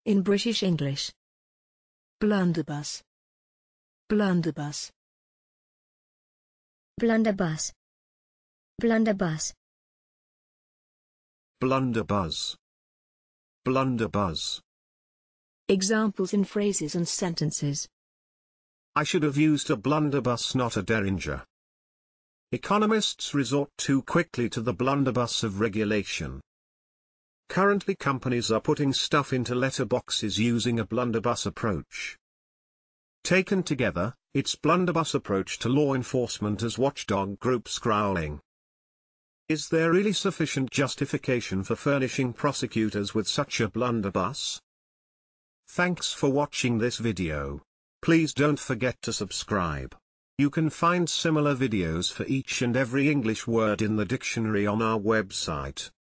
In British English. Blunderbuss. Blunderbuss. Blunderbuss. Blunderbuss. Blunderbuss. Blunderbuss. Examples in phrases and sentences. I should have used a blunderbuss, not a derringer. Economists resort too quickly to the blunderbuss of regulation. Currently companies are putting stuff into letterboxes using a blunderbuss approach. Taken together, it's blunderbuss approach to law enforcement as watchdog groups growling. Is there really sufficient justification for furnishing prosecutors with such a blunderbuss? Thanks for watching this video. Please don't forget to subscribe. You can find similar videos for each and every English word in the dictionary on our website.